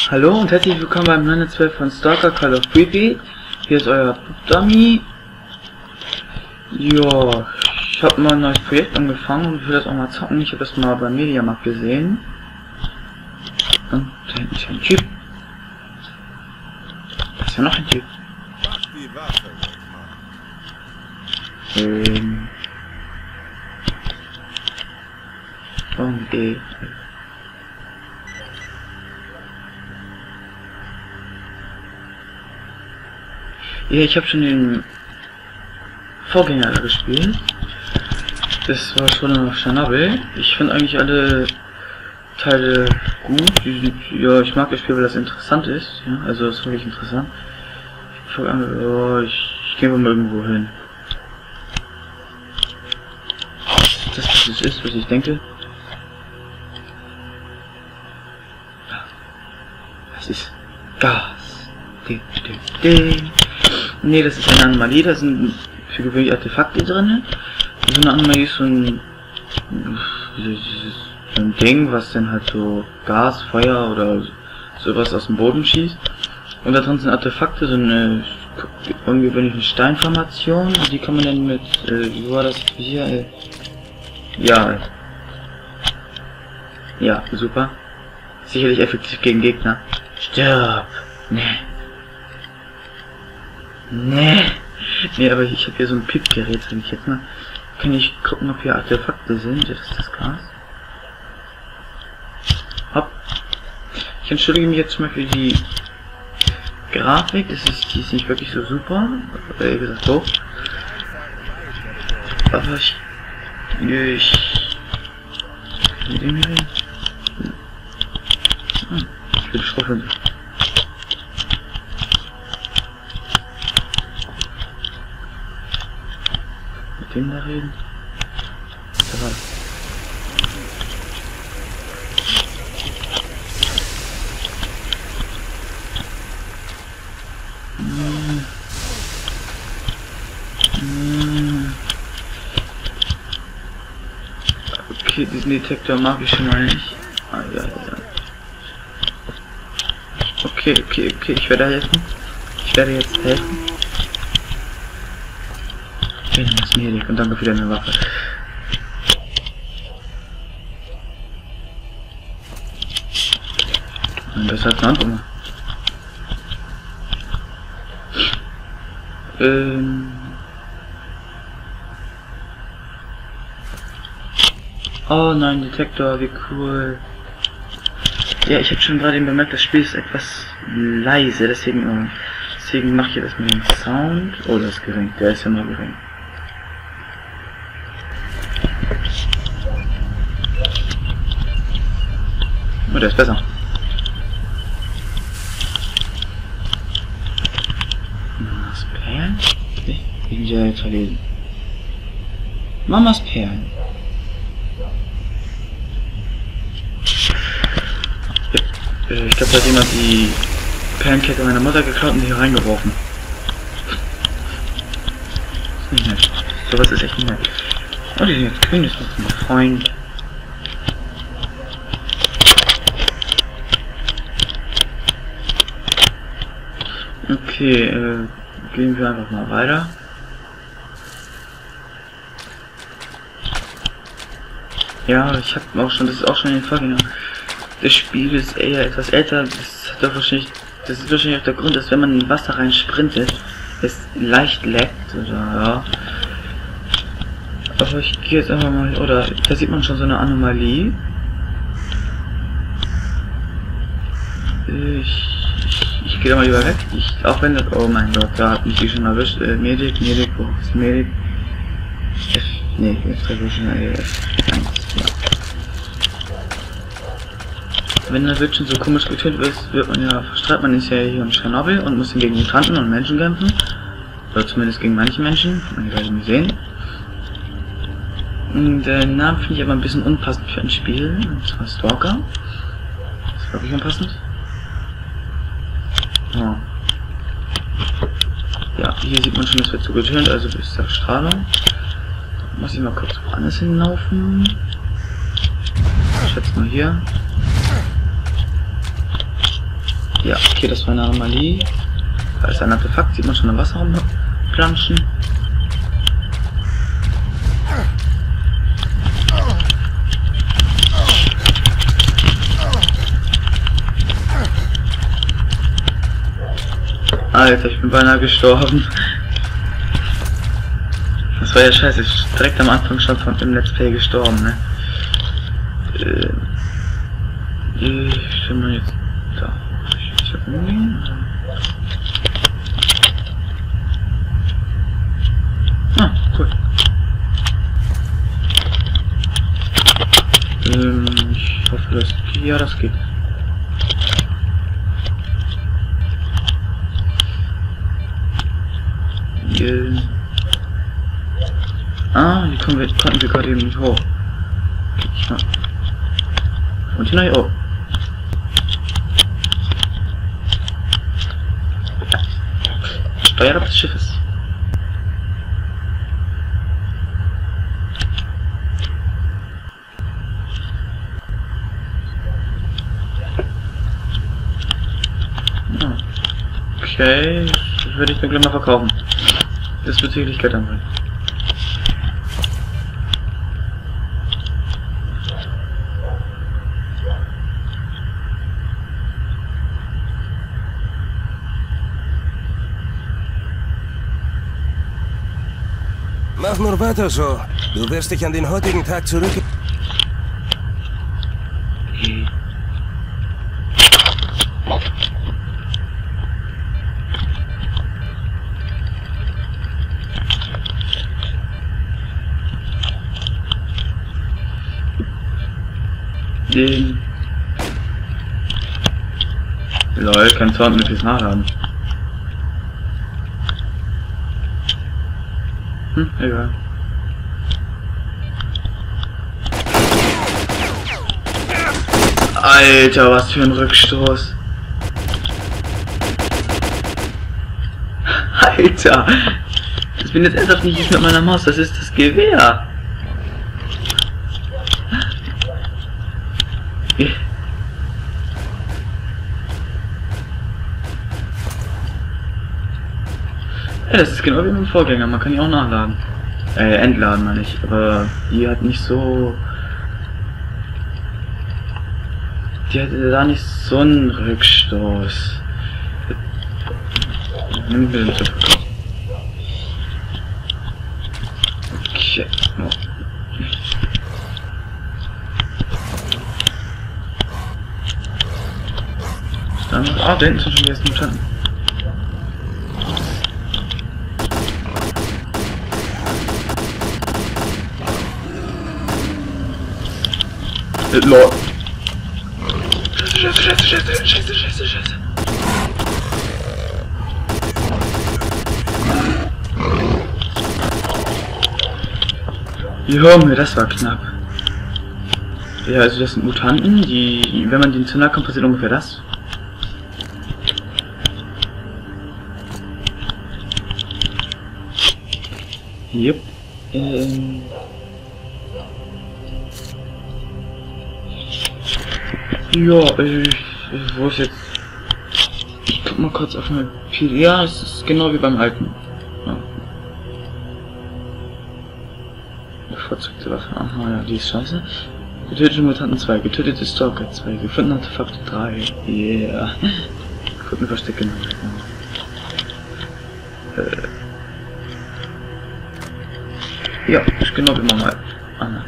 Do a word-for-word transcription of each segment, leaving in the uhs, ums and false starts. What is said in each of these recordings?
Hallo und herzlich willkommen beim neunhundertzwölf von Stalker Call of Duty. Hier ist euer Dummy. Ja, ich habe mal ein neues Projekt angefangen und will das auch mal zocken. Ich habe das mal beim Mediamarkt gesehen. Und da hinten ist ein Typ. Da ist ja noch ein Typ. Ähm. Und eh. Ja, ich habe schon den Vorgänger gespielt. Das war schon auf Tschernobyl. Ich finde eigentlich alle Teile gut. Die sind, ja, ich mag das Spiel, weil das interessant ist. Ja, also das ist wirklich interessant. Ich fange an, oh, ich, ich gehe mal irgendwo hin. Das, was es ist, was ich denke. Das ist Gas. De, de, de. Nee, das ist eine Anomalie, da sind für gewöhnlich Artefakte drin. So eine Anomalie ist so ein, so ein Ding, was dann halt so Gas, Feuer oder sowas aus dem Boden schießt. Und da drin sind Artefakte, so eine ungewöhnliche Steinformation. Und die kann man dann mit, äh, wie war das hier? Äh, ja. Ja, super. Sicherlich effektiv gegen Gegner. Stirb! Nee. Nee. Nee, aber ich habe hier so ein Pip-Gerät, sag ich jetzt mal. Kann ich gucken, ob hier Artefakte sind? Das ist das Gas. Hopp. Ich entschuldige mich jetzt mal für die Grafik. Das ist, die ist nicht wirklich so super. Wie gesagt, doof. Aber ich... Ich... Mit dem hier... Hm. Ich will schruffen. Mit dem da reden. Da war das. Hm. Hm. Okay, diesen Detektor mag ich schon mal nicht. Ah, ja, ja. Okay, okay, okay, ich werde helfen. Ich werde jetzt helfen. Okay, dann ist mir und danke für deine Waffe. Und das hat eine Hand. Ähm. Oh nein, Detektor, wie cool. Ja, ich habe schon gerade eben bemerkt, das Spiel ist etwas leise, deswegen, deswegen mache ich jetzt mit dem Sound. Oh, das ist gering, der ist ja mal gering. Oh, der ist besser. Mamas Perlen? Okay, ich bin ja jetzt verlesen. Mamas Perlen. Ich glaube, da hat jemand die Perlenkette meiner Mutter geklaut und die hier reingeworfen. Das ist nicht nett. Sowas ist echt nicht nett. Oh, die sind jetzt grün, das ist mein Freund. Okay, äh, gehen wir einfach mal weiter. Ja, ich habe auch schon, das ist auch schon in den Vorgänger. Das Spiel ist eher etwas älter, das hat doch wahrscheinlich, das ist wahrscheinlich auch der Grund, dass wenn man in Wasser rein sprintet, es leicht leckt, oder ja. Aber ich gehe jetzt einfach mal, oder da sieht man schon so eine Anomalie. Ich, ich, ich gehe da mal lieber weg, ich, auch wenn das, oh mein Gott, da hat mich die schon erwischt, äh, Medic, Medic, wo ist Medic? F, nee, F drei, äh, F eins, ja. Wenn der Bildschirm so komisch getönt ist, wird man ja, verstreibt man ist ja hier in Tschernobyl und muss gegen Mutanten und Menschen kämpfen. Oder zumindest gegen manche Menschen, hat man gerade gesehen. Und den Namen finde ich aber ein bisschen unpassend für ein Spiel, und zwar Stalker. Das ist wirklich unpassend. Oh. Ja, hier sieht man schon, es wird so getönt, also bis zur Strahlung. Muss ich mal kurz woanders hinlaufen. Ich schätze mal hier. Ja, okay, das war eine Anomalie. Da ist ein Artefakt, sieht man schon im Wasser rumplanschen. Alter, ich bin beinahe gestorben. Das war ja scheiße, ich bin direkt am Anfang schon von dem Let's Play gestorben, ne? Äh, ich bin mal jetzt da. Ich hab irgendwie... Ah, cool. Ähm, ich hoffe, das geht. Ja, das geht. Äh, ah, hier kommen wir, konnten wir gerade eben nicht hoch. Ja. Und hier neu, oh. Steuerrad des Schiffes. Ja. Okay, das würde ich mir gleich mal verkaufen. Das wird sicherlich Geld anbringen. Mach nur weiter so. Du wirst dich an den heutigen Tag zurück... Den... Lol, kein Sound mit fürs Nachladen. Hm, egal. Alter, was für ein Rückstoß. Alter. Ich bin jetzt ernsthaft nicht ich mit meiner Maus, das ist das Gewehr. Ja, das ist genau wie mit dem Vorgänger, man kann die auch nachladen. Äh, entladen meine ich, aber die hat nicht so... Die hatte da nicht so einen Rückstoß. Nimm mir den zu verkaufen. Okay. Oh. Dann, ah, da hinten sind schon die ersten Mutanten. Lord. Scheiße, scheiße, scheiße, scheiße, scheiße, scheiße. Junge, das war knapp. Ja, also das sind Mutanten, die, wenn man denen zu nahe kommt, passiert ungefähr das. Jupp. Ähm... Ja, ich, wo ist jetzt? Ich guck mal kurz auf mein P D. Ja, es ist genau wie beim alten. Ja. Bevorzugte Waffe. Aha, ja, die ist scheiße. Getötete Mutanten zwei, getötete Stalker zwei, gefundene Artefakte drei. Yeah. Guck mir Verstecke nach. Äh. Ja, ist genau wie beim alten. Ah, nein.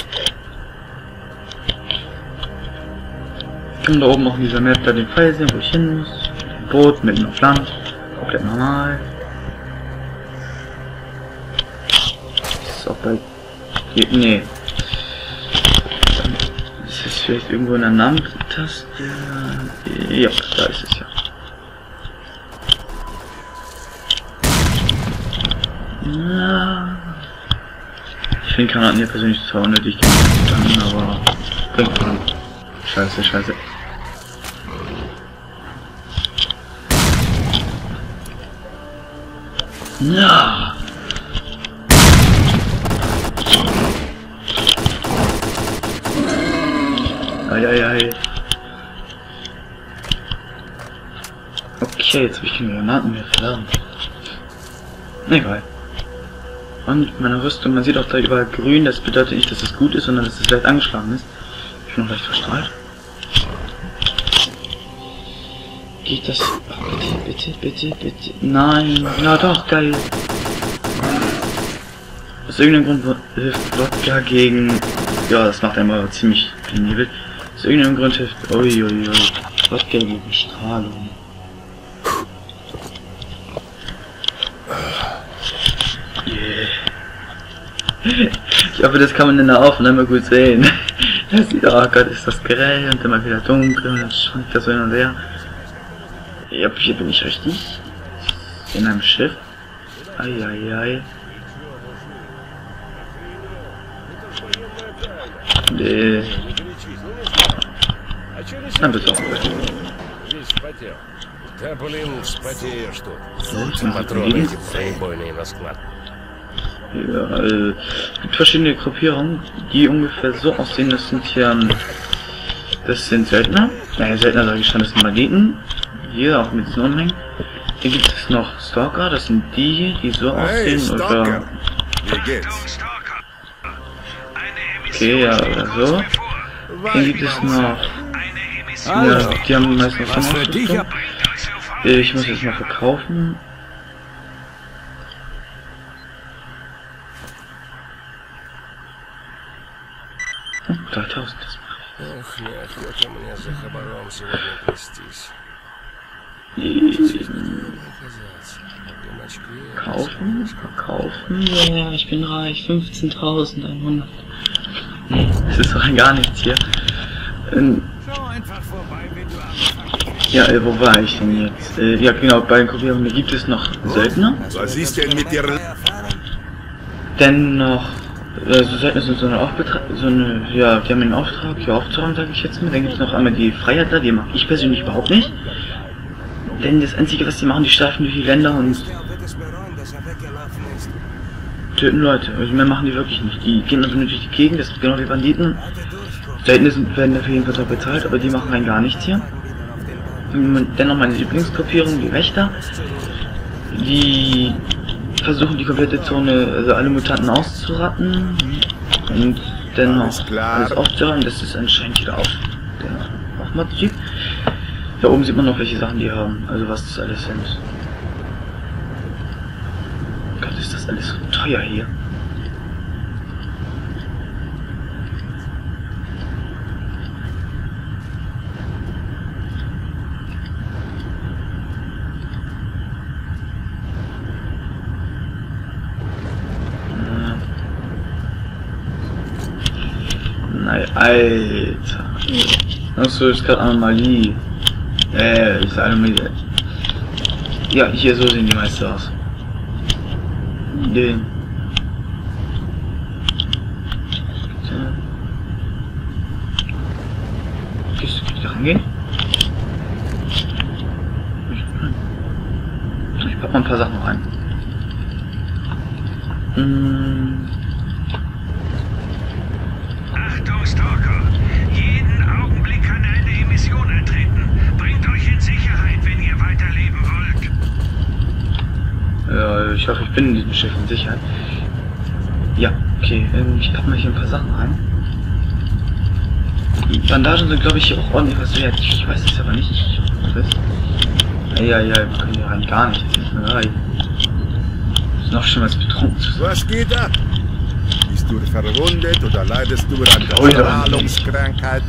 Da oben auch in dieser Map da den Pfeil sehen, wo ich hin muss. Ein Boot mitten auf Land. Komplett normal. Ist auch bei... Nee. Ist das vielleicht irgendwo in der Namenstaste? Ja, da ist es ja. Na. Ich finde Granaten hier persönlich zwar unnötig, aber bringt man. Scheiße, scheiße. Ja. Eieiei. Okay, jetzt habe ich keine Granaten mehr, verdammt. Egal. Und meine Rüstung, man sieht auch da überall grün, das bedeutet nicht, dass es gut ist, sondern dass es leicht angeschlagen ist. Ich bin noch leicht verstrahlt. Geht das... Oh, bitte, bitte, bitte, bitte... Nein! Na doch, geil! Aus irgendeinem Grund hilft Wodka gegen... Ja, das macht einmal ziemlich penibel. Aus irgendeinem Grund hilft... Uiuiui. Wodka gegen Strahlung. Yeah. Ich hoffe, das kann man in der Aufnahme gut sehen. Das sieht... Oh Gott, ist das grell und immer wieder dunkel und dann schwankt das so hin und her. Ja, hier bin ich richtig. In einem Schiff. Eieiei. Nee. Dann bist du auch gut. Ja, äh, es gibt verschiedene Gruppierungen, die ungefähr so aussehen. Das sind hier, das sind Söldner. Naja, Söldner sage ich schon, das sind Banditen. Hier auch mit diesen Umhängen. Hier gibt es noch Stalker, das sind die hier, die so aussehen, hey, oder... Okay, ja, oder so. Hier gibt es noch... Ja, die haben meistens noch schon Ausrüstung. Ich muss jetzt mal verkaufen. Hm, dreitausend, das mache ich. Kaufen, verkaufen, ja, ich bin reich, fünfzehntausendeinhundert. Nee, das ist doch gar nichts hier. Ähm, ja, äh, wo war ich denn jetzt? Äh, ja, genau, bei den Gruppierungen gibt es noch Söldner. Was ist denn mit dir? Denn noch, also Söldner sind so eine Aufbetra so eine, ja, die haben einen Auftrag, hier aufzuräumen, sage ich jetzt mal. Dann gibt es noch einmal die Freiheitler, die mag ich persönlich überhaupt nicht. Denn das Einzige, was die machen, die streifen durch die Länder und töten Leute. Also mehr machen die wirklich nicht. Die gehen also nur durch die Gegend, das sind genau wie Banditen. Söldner sind, werden dafür jedenfalls auch bezahlt, aber die machen rein gar nichts hier. Und dennoch meine Lieblingsgruppierung, die Wächter. Die versuchen die komplette Zone, also alle Mutanten auszurotten und dennoch alles aufzuräumen. Das ist anscheinend wieder auf der Aufmod-Typ. Da oben sieht man noch welche Sachen die haben, also was das alles sind. Gott, ist das alles so teuer hier. Nein, Alter. Achso, ist gerade Anomalie. Äh, ist Anomalie. Ja, hier so sehen die meisten aus. Den. Gehst du da rangehen? Ich pack mal ein paar Sachen rein. Hm. Achtung, Stalker! Jeden Augenblick kann eine Emission eintreten. Bringt euch in Sicherheit, wenn ihr weiterleben wollt. Ja, ich hoffe, ich bin in diesem Schiff in Sicherheit. Ja, okay, ähm, ich pack mal hier ein paar Sachen rein. Die Bandagen sind, glaube ich, auch ordentlich was wert. Ich weiß es aber nicht. Ich hoffe es. Ja, ja, wir können hier rein gar nicht. Das ist noch schon was betrunken zu sein. Was geht ab? Bist du verwundet oder leidest du an der Strahlungskrankheit?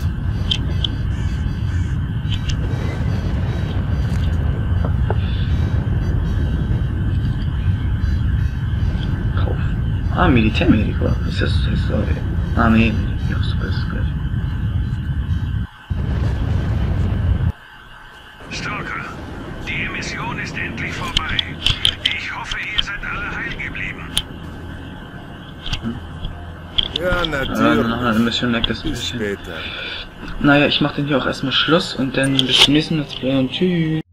Kauf. Ah, Militärmedico. Ist das das? Okay. Ah, nee. Ja, super, ist das gleich. Stalker, die Emission ist endlich vorbei. Ich hoffe, ihr seid alle heil geblieben. Ja, natürlich. Äh, nach einer Mission leckt das ein bisschen. Naja, ich mach den hier auch erstmal Schluss und dann bis zum nächsten Let's Play und tschüss.